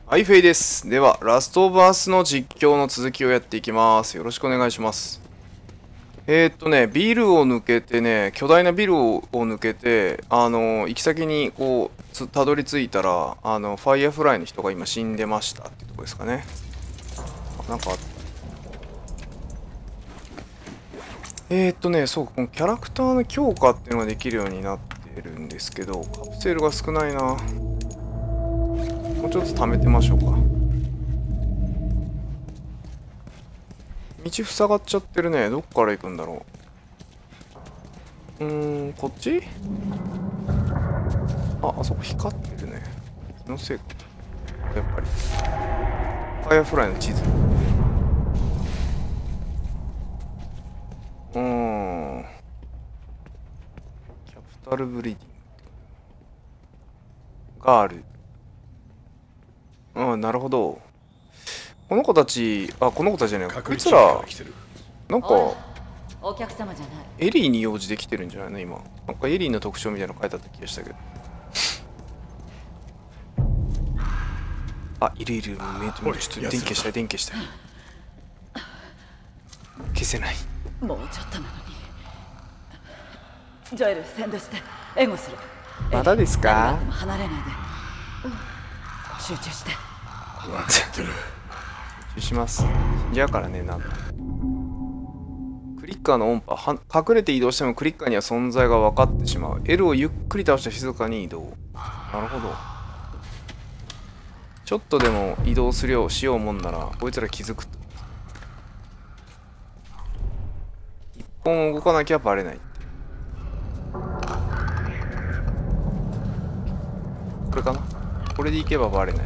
はい、フェイです。では、ラストオブアスの実況の続きをやっていきます。よろしくお願いします。ビルを抜けてね、巨大なビルを抜けて、行き先にこう、たどり着いたら、ファイアフライの人が今死んでましたっていうとこですかね。なんかあった。そう、このキャラクターの強化っていうのができるようになってるんですけど、カプセルが少ないな。もうちょっと貯めてみましょうか。道塞がっちゃってるね。どっから行くんだろう。こっち？あそこ光ってるね。気のせいか。やっぱり。ファイアフライの地図。キャピタルブリーディング。ガール。なるほど。この子たちじゃねえ。こいつら、なんか、 お客様じゃない。 エリーに用事できてるんじゃないの今。なんかエリーの特徴みたいなの書いてあった気がしたけど。いる。ちょっと電気消したい。消せない。 もうちょっとなのに。ジョエル、先導して援護する。 まだですか？ 離れないで。集中して。 分かってる。集中します。死んじゃうからね、なんだ。クリッカーの音波。隠れて移動してもクリッカーには存在が分かってしまう。L をゆっくり倒して静かに移動。なるほど。ちょっとでも移動しようもんなら、こいつら気づく。一本動かなきゃバレない。これかな？これでいけばバレない。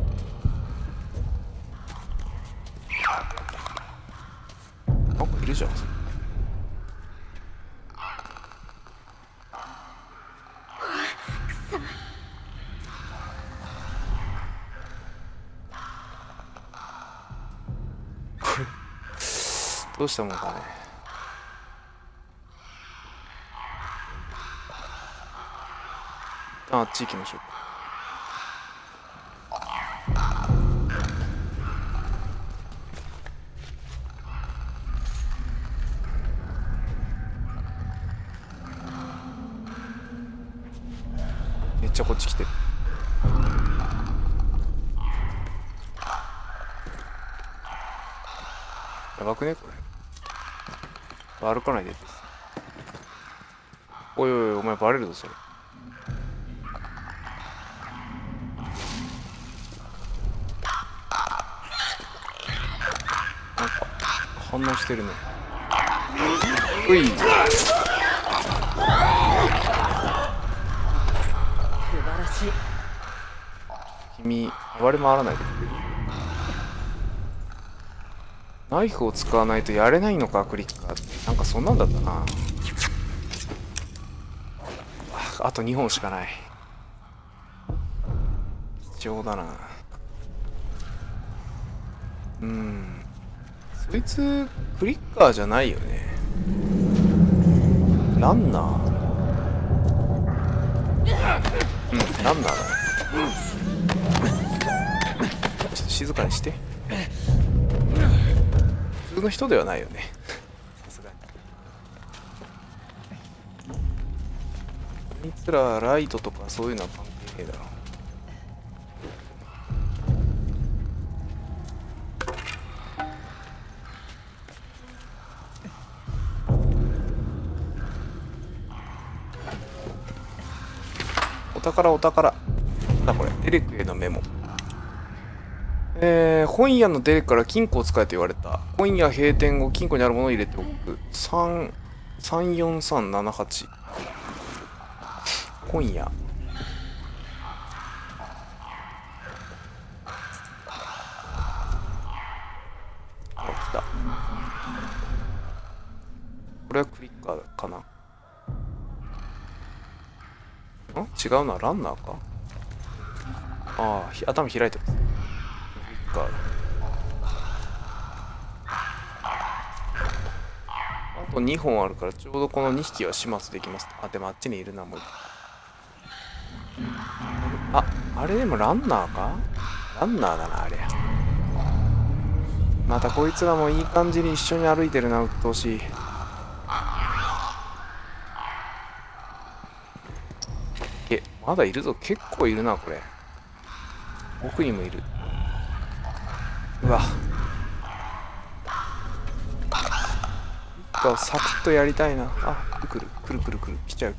なんかいるじゃん。どうしたもんかね。あっち行きましょう。めっちゃこっち来てる。やばくねこれ。歩かないで。おいお前バレるぞそれ。なんか反応してるね。うい。 素晴らしい。 君暴れ回らないでくれる？ナイフを使わないとやれないのかクリッカーって。なんかそんなんだったな。あと2本しかない。貴重だな。そいつクリッカーじゃないよね。ランナー。ランナーだね。ちょっと静かにして。普通の人ではないよね。さすがに。あいつらライトとかそういうのは関係ねえだろ。お宝。なんだこれ。デレクへのメモ。本屋のデレクから金庫を使えと言われた。本屋閉店後、金庫にあるものを入れておく。34378。本屋。来た。これはクリッカーかな。違うな、ランナーか。頭開いてます。クリッカーだ。あと2本あるからちょうどこの2匹は始末できます。でもあっちにいるな、もう。あれでもランナーか？ ランナーだな、あれ。またこいつらもいい感じに一緒に歩いてるな、鬱陶しい。まだいるぞ。結構いるな、これ。奥にもいる。うわ。サクッとやりたいな。あ、来る。来ちゃう。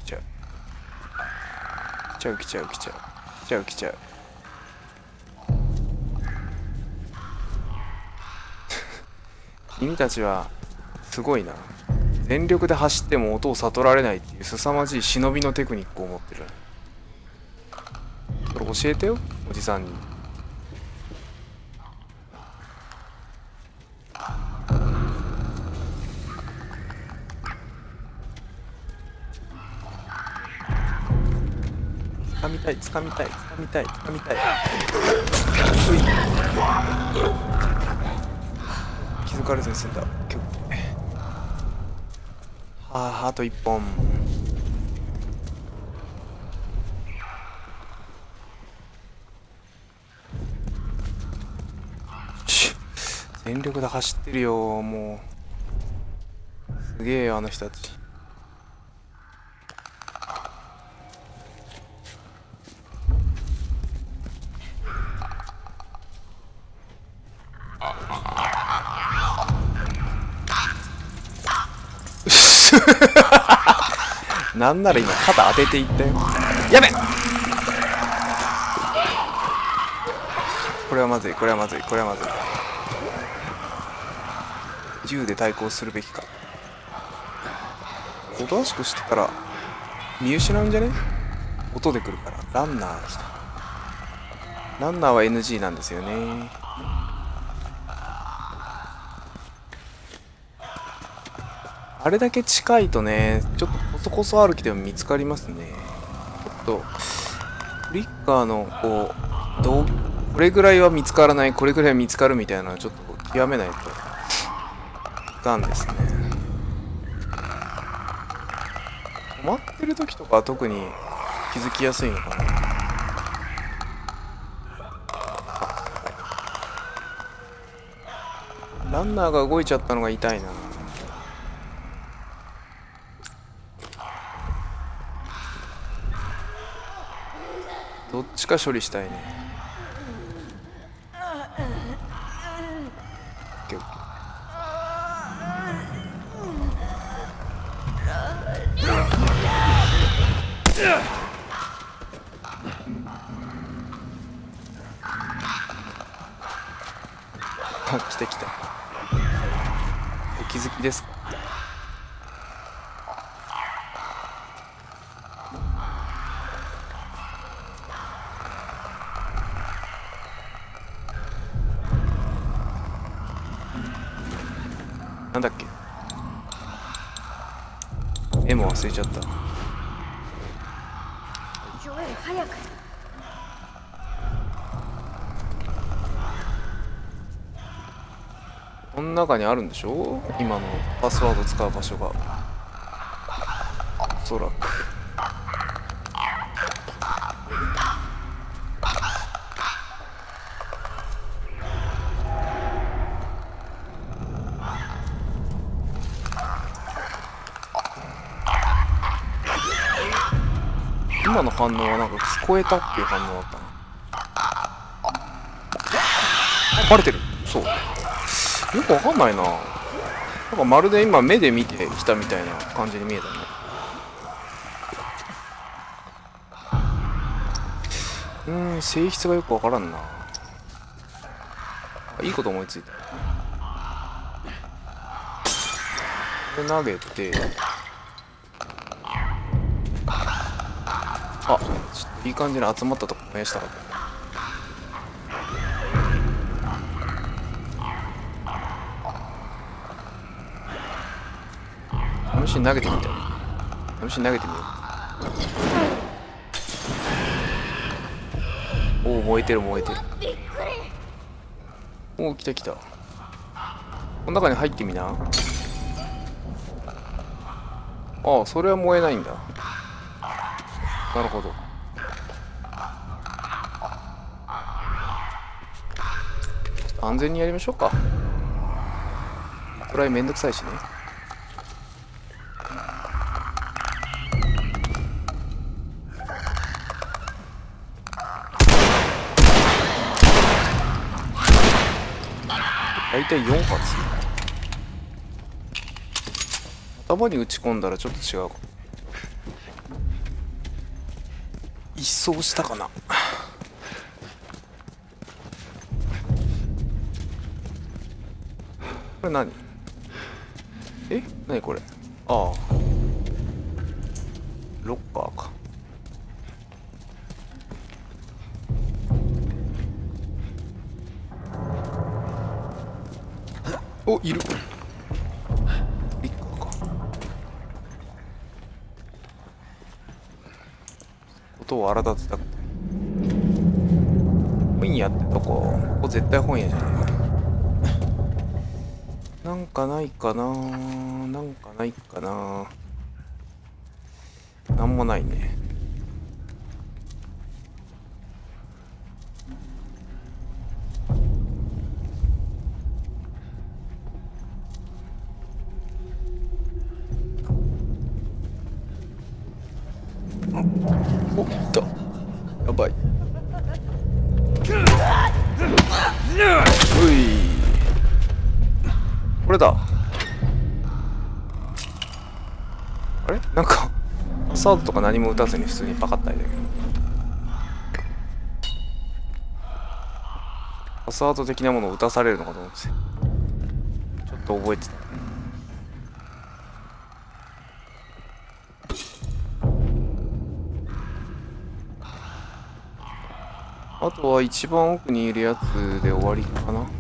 君たちはすごいな。全力で走っても音を悟られないっていう凄まじい忍びのテクニックを持ってる。それ教えてよ、おじさんに。掴みたい。気づかれずに済んだ。あと1本。全力で走ってるよ、もう。すげえよ、あの人たち。なんなら今肩当てていったよ。やべっ。これはまずい。銃で対抗するべきか。おとなしくしてたら見失うんじゃね？音で来るから。ランナーは NG なんですよね。あれだけ近いとね、ちょっとコソコソ歩きでも見つかりますね。ちょっとフリッカーのこれぐらいは見つからない、これぐらいは見つかるみたいなのをちょっと極めないといかんですね。止まってる時とかは特に気づきやすいのかな。ランナーが動いちゃったのが痛いな。どっちか処理したいね。来た。お気づきですか？なんだっけ？絵も忘れちゃった。 ジョエル、早く。 この中にあるんでしょ？今のパスワード使う場所が。おそらく。今の反応はなんか聞こえたっていう反応だったな。バレてる。そう。よくわかんないな。なんかまるで今目で見てきたみたいな感じに見えたね。性質がよくわからんな。いいこと思いついた。これ投げて、ちょっといい感じに集まったとこ燃やしたかった。試しに投げてみたい。試しに投げてみよう。おお、燃えてる。おお、来た。この中に入ってみな。ああ、それは燃えないんだ。なるほど。 と安全にやりましょうか。これはめんどくさいしね。大体4発。頭に撃ち込んだらちょっと違うか。一掃したかな。これ何？何これ？ああ。ロッカーか。お、いる。リッカーか。音を荒立てたくて。本屋ってとこ絶対本屋じゃねえか。なんかないかな。なんかないかな。なんもないね。お、いた。やばい。うい。これだ。あれなんかパスワードとか何も打たずに普通にパカッたいだけど、パスワード的なものを打たされるのかと思って、ちょっと覚えてた。あとは一番奥にいるやつで終わりかな。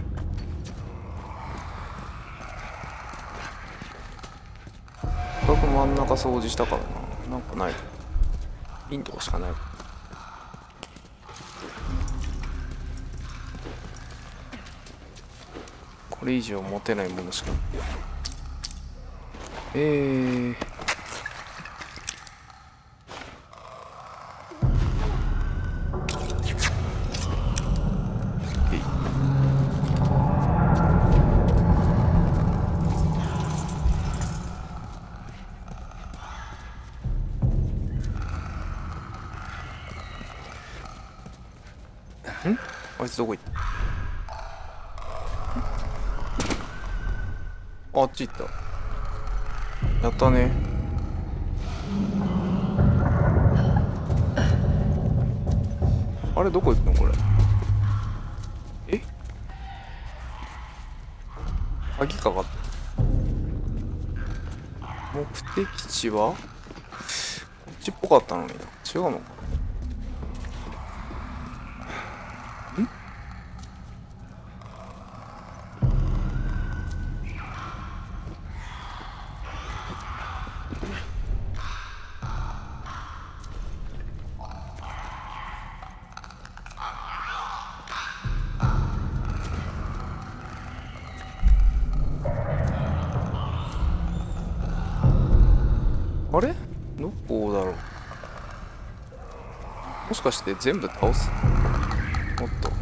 ここ真ん中掃除したからな。なんかない。いいんとこしかない。これ以上持てないものしか。あいつどこ行った？あっち行った。やったね。あれどこ行くのこれ？鍵かかってる。目的地はこっちっぽかったのにな。違うのか。あれどこだろう。もしかして全部倒す？おっと。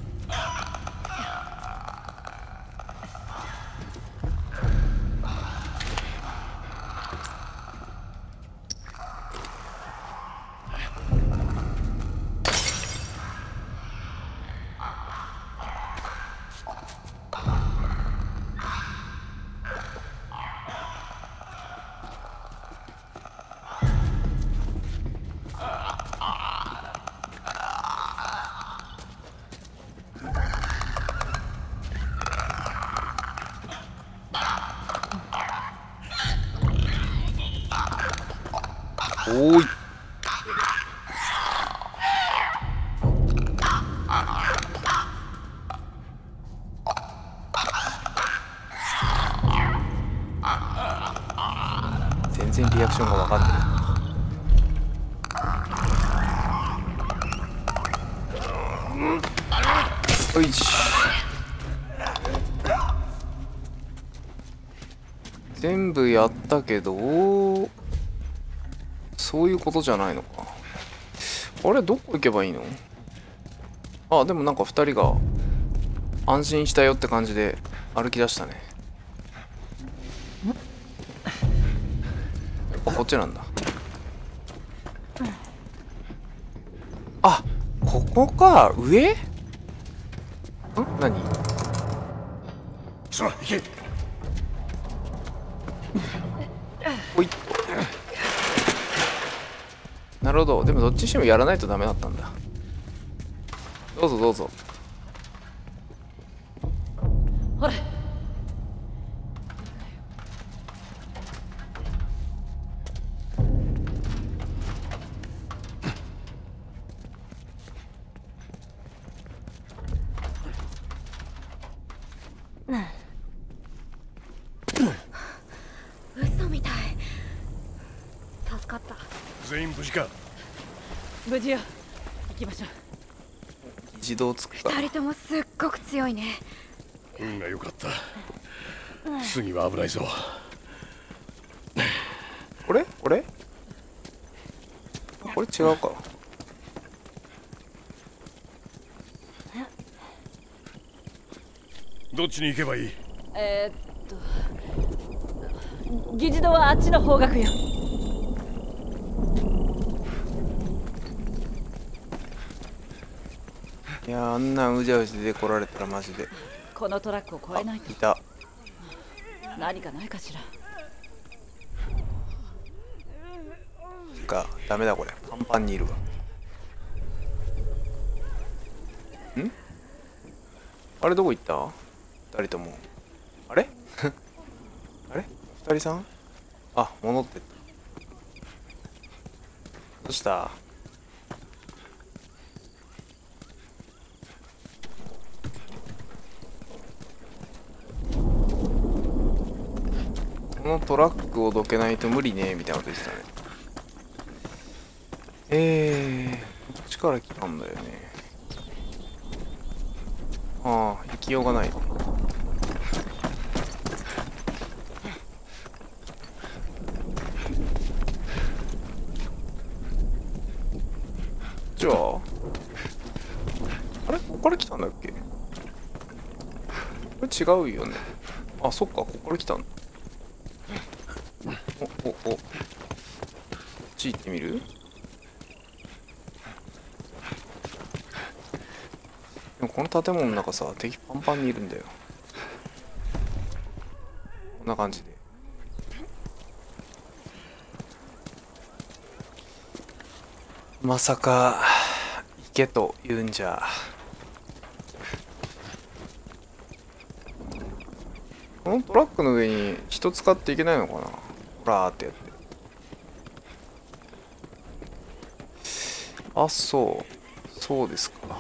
おーい。全然リアクションが分かんない。おいし。全部やったけどそういうことじゃないのか。あれどこ行けばいいの？あ、でもなんか2人が安心したよって感じで歩き出したね。やっぱこっちなんだ。あ、ここか。上？何？ さあ行け。 ほいっと。なるほど。でもどっちにしてもやらないとダメだったんだ。どうぞどうぞ。 ほら。嘘みたい。助かった。 全員無事か。 無事よ。行きましょう。 自動つくか。 二人ともすっごく強いね。 運が良かった。次は危ないぞ。 これこれこれ違うか。 どっちに行けばいい？ 議事堂はあっちの方角よ。 いやー、あんなんうじゃうじで来られたらマジで。 このトラックを越えないと。 いた。 何かないかしら。 ダメだこれ。パンパンにいるわ。ん？あれどこ行った？二人とも。あれあれ二人さん？あ、戻ってった。どうした？このトラックをどけないと無理ねみたいなこと言ってたね。こっちから来たんだよね。ああ、行きようがない。じゃあ、あれここから来たんだっけ？これ違うよね。あ、そっか、ここから来たんだ。こっち行ってみる？でもこの建物の中さ、敵パンパンにいるんだよ。こんな感じで。まさか行けと言うんじゃ。このトラックの上に人使っていけないのかな。ほらーってやって。あ、そうですか。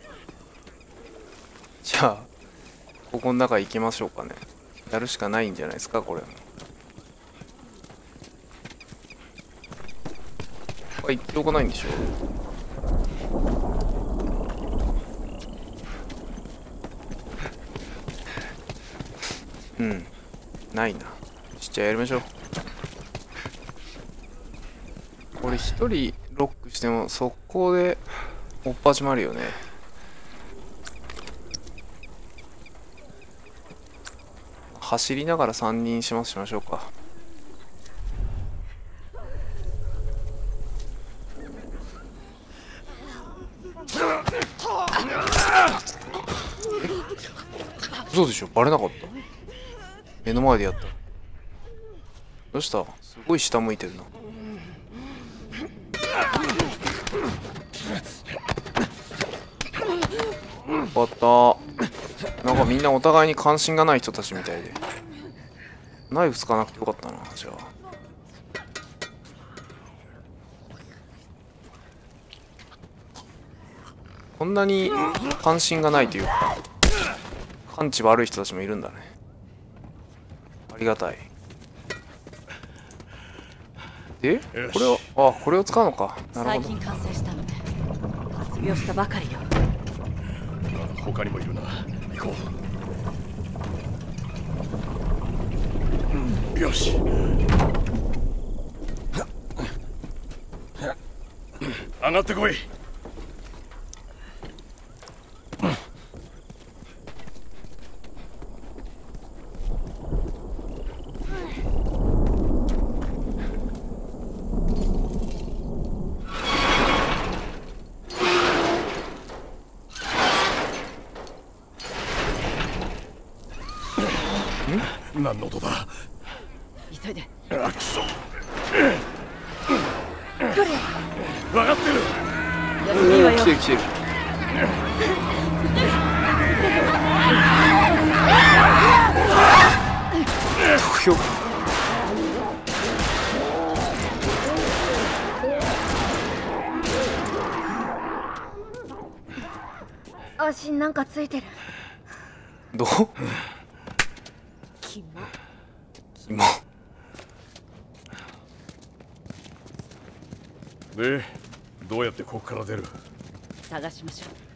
じゃあここの中行きましょうかね。やるしかないんじゃないですかこれも。行っておかないんでしょ。うん、ないな。じゃあやりましょう。これ一人ロックしても速攻で追っ始まるよね。走りながら3人しましょうか。嘘でしょ、バレなかった。目の前でやった。どうした？すごい下向いてるな。よかった。なんかみんなお互いに関心がない人たちみたいで。ナイフ使わなくてよかったな。じゃあこんなに関心がないというか感知悪い人たちもいるんだね。ありがたい。でこれをこれを使うのか。なるほど。 最近完成したので活用したばかりよ。 他にもいるな。行こう。よし。上がってこい。 何の音だ。 急いで。 あ、くそ。 来るよ。 分かってる。 いいわよ。 来てる来てる。投票。 足なんかついてる。 どう？ キモ。 キモ。 で、どうやってここから出る？ 探しましょう。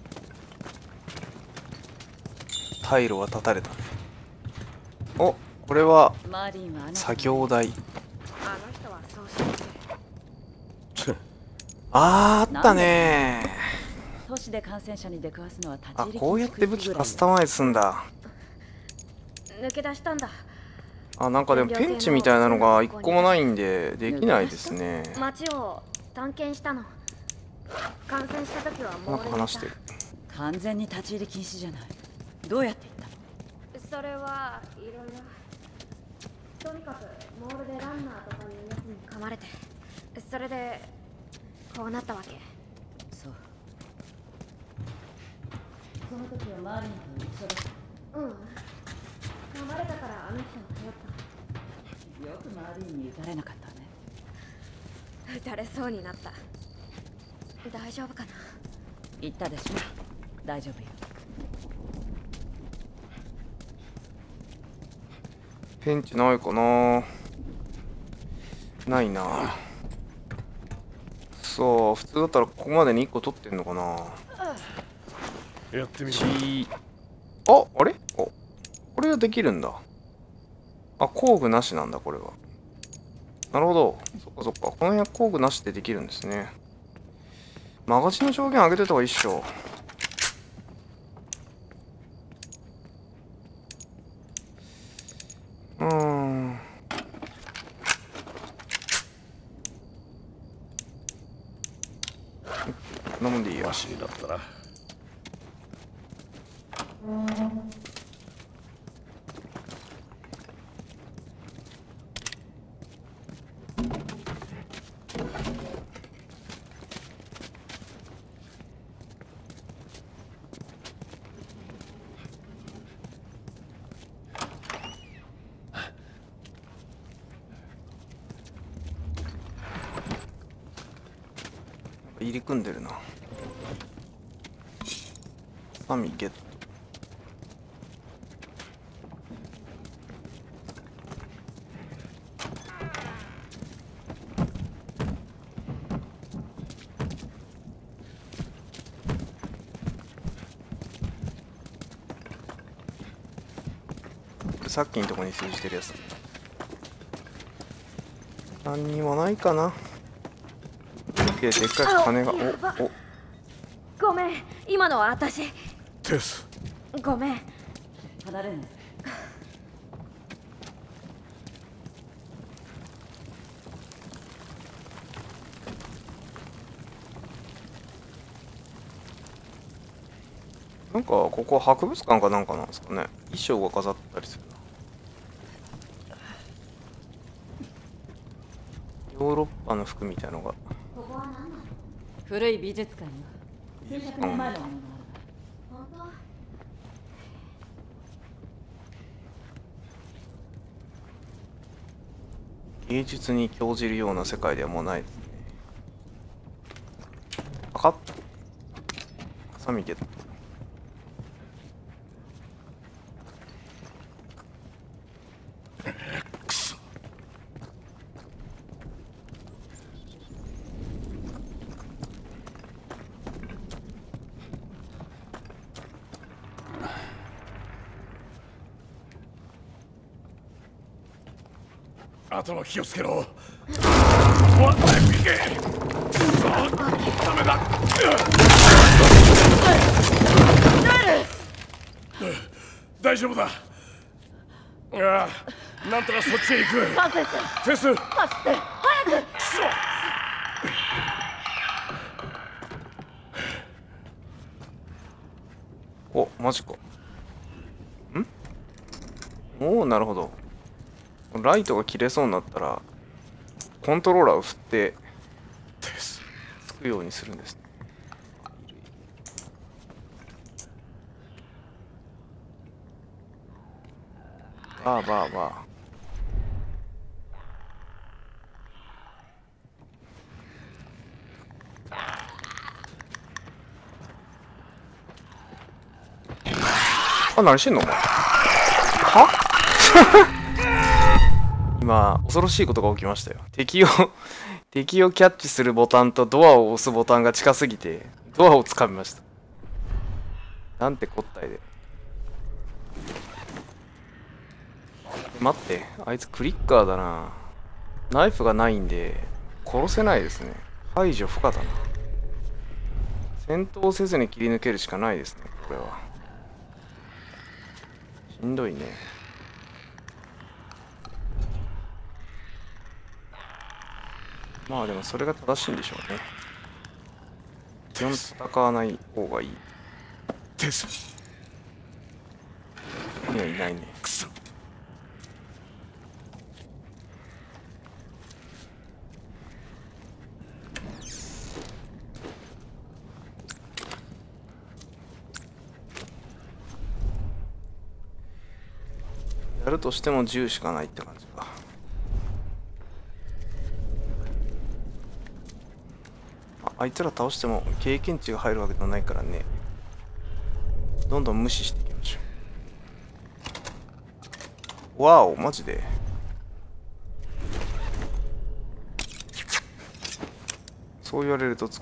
退路は断たれた。お、これはマーリンはあなた作業台。 あの人はそうしてる。 あったね都市で感染者に出くわすのは立ちあ、 入りこうやって武器カスタマイズすんだ。 抜け出したんだ。 あ、なんかでもペンチみたいなのが一個もないんでできないですね。 街を探検したの。感染した時はもなんか話してる。 完全に立ち入り禁止じゃない。どうやって行ったの？ それはいろいろ。とにかくモールでランナーとかいうやつに噛まれて、それでこうなったわけ。 そう。その時はマーリンと一緒だった。 うん。噛まれたからあの人を頼った。 よくマーリンに撃たれなかったね。 撃たれそうになった。大丈夫かな。 言ったでしょ。大丈夫よ。 ペンチないかな。ないな。そう、普通だったらここまでに1個取ってんのかな。 やってみる。 あ、あれ？これはできるんだ。あ、工具なしなんだ、これは。なるほど。そっかそっか。この辺は工具なしでできるんですね。マガジンの上限上げてた方がいいっしょ。こんなもんでいいよ。 マシになったな。 入り組んでるな。ハサミゲット。これさっきのとこに通じてるやつだ。何にもないかな。でっかい金が。おごめん、今のは私。 テス。 ごめん。 離れんの。 なんかここ博物館かなんかなんですかね。衣装が飾ったりするな。ヨーロッパの服みたいなのが。 古い美術館よ。数百年前のものがあるわ。 本芸術に興じるような世界ではもうないですね。パカッ。ハサミゲット。 頭気をつけろ。おい、早く行け。ダメだ。大丈夫だ。ああ、なんとかそっちへ行く。テス。 お、マジか。ん？おお、なるほど。 ライトが切れそうになったらコントローラーを振ってつくようにするんですね。バーバーバー。あ、何してんのは今恐ろしいことが起きましたよ。敵をキャッチするボタンとドアを押すボタンが近すぎてドアを掴みました。なんてこったいで。待って、あいつクリッカーだな。ナイフがないんで殺せないですね。排除不可だな。戦闘せずに切り抜けるしかないですね、これは。しんどいね。まあでもそれが正しいんでしょうね。基本戦わない方がいい。 テス。 いや、いないね。 くそ。 やるとしても10しかないって感じか。あいつら倒しても経験値が入るわけではないからね。どんどん無視していきましょう。わお、マジで。そう言われるとつく。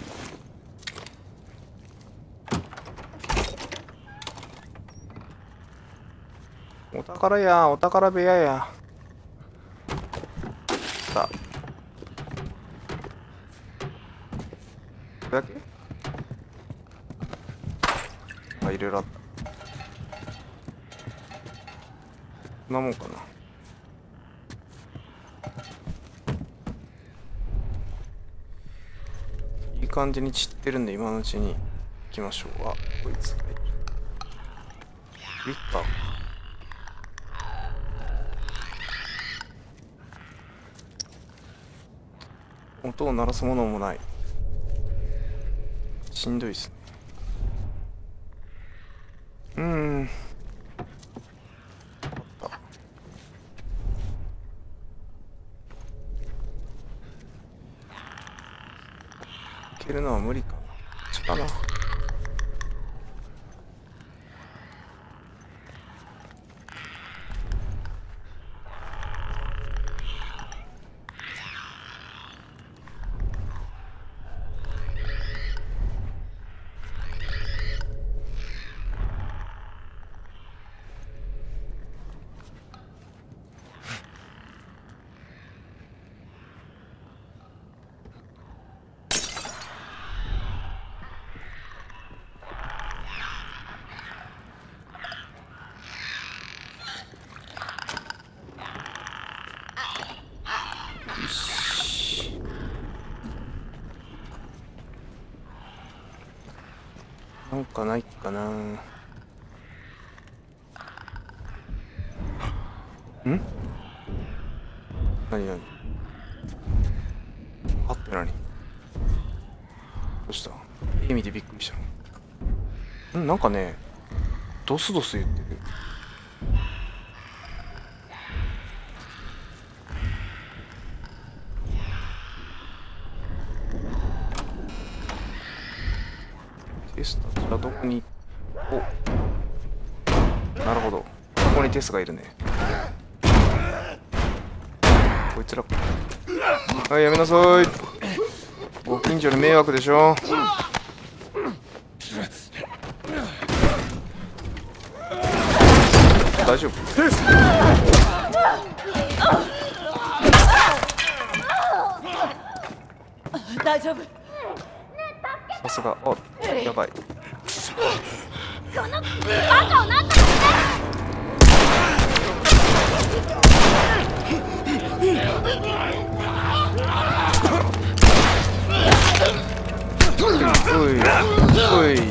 お宝や、お宝部屋や。さあ。これだけ？あ、いろいろあった。こんなもんかな。いい感じに散ってるんで、今のうちに行きましょう。あ、こいつ。はい、クリッカー。音を鳴らすものもない。しんどいっすね。いけるのは無理かな。こっちかな。なんかないかな。ん？何何？あって何？どうした？家見てびっくりした。なんかね、ドスドス言ってる。テスたちはどこに？お、なるほど。ここにテスがいるね。こいつら。はい、やめなさい。ご近所に迷惑でしょ。大丈夫？ 大丈夫。 さすが。あ、やばい。 このバカをなんとかして。 おいおいおい。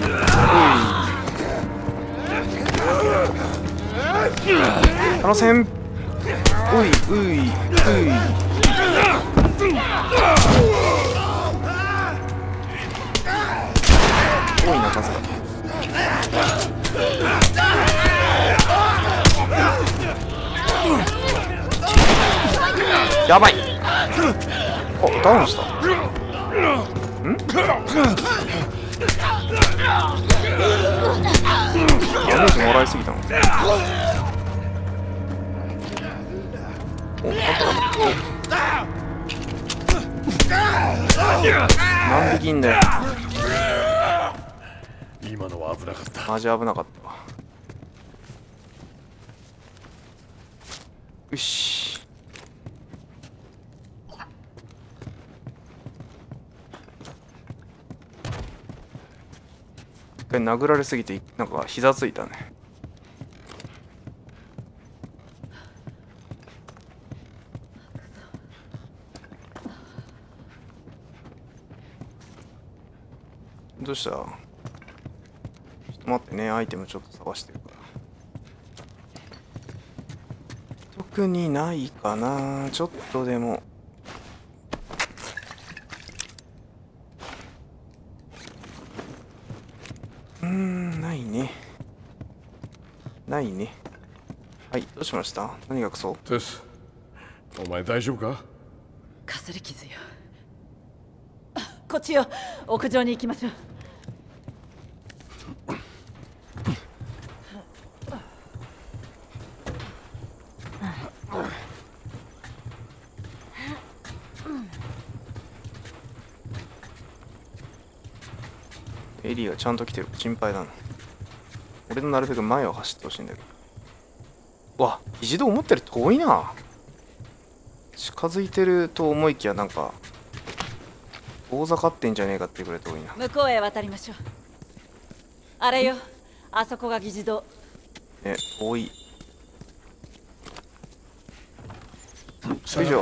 離せん。 おいういうい多いな数が。やばい。お、ダウンした。ん？ダメージもらいすぎたの。お、なんできんだよ。 今のは危なかった。 マジ危なかったわ。よし。一回殴られすぎてなんか膝ついたね。どうした？ちょっと待ってね、アイテムちょっと探してるから。特にないかな。ちょっとでもないね。ないね。はい、どうしました？何がクソ？ テス、お前大丈夫か？ かすり傷よ。こっちよ。屋上に行きましょう。 エリーがちゃんと来てるか心配だな。俺のなるべく前を走ってほしいんだけど。うわ、議事堂思ったより遠いな。近づいてると思いきやなんか大ざかってんじゃねえかっていうぐらい遠いな。 向こうへ渡りましょう。あれよ、あそこが議事堂。 ね、遠い。よいしょ。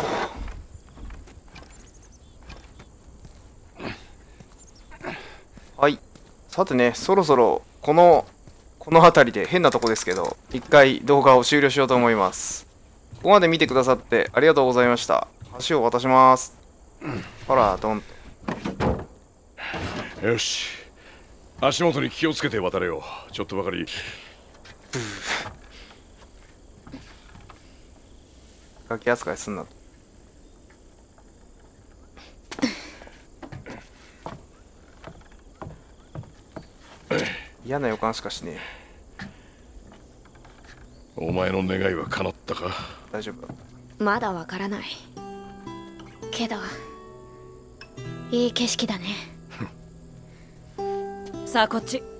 はい。さてね、そろそろこの辺りで変なとこですけど、一回動画を終了しようと思います。ここまで見てくださってありがとうございました。橋を渡します。ほら、ドンよし、足元に気をつけて渡れよ。ちょっとばかり。 ガキ扱いすんなと。嫌な予感しかしねお前の願いは叶ったか？ え。大丈夫だ。 まだわからない。けどいい景色だね。 さあこっち。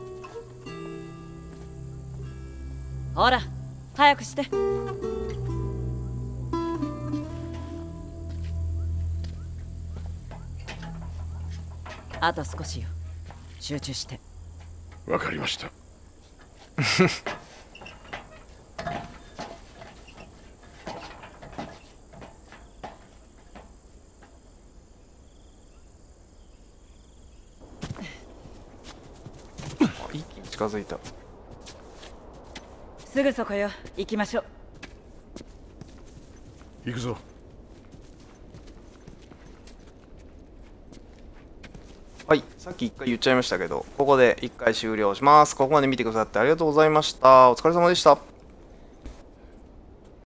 ほら早くして。あと少しよ。集中して。 わかりました。 一気に近づいた。 すぐそこよ。行きましょう。 行くぞ。 はい、さっき一回言っちゃいましたけど、ここで一回終了します。ここまで見てくださってありがとうございました。お疲れ様でした。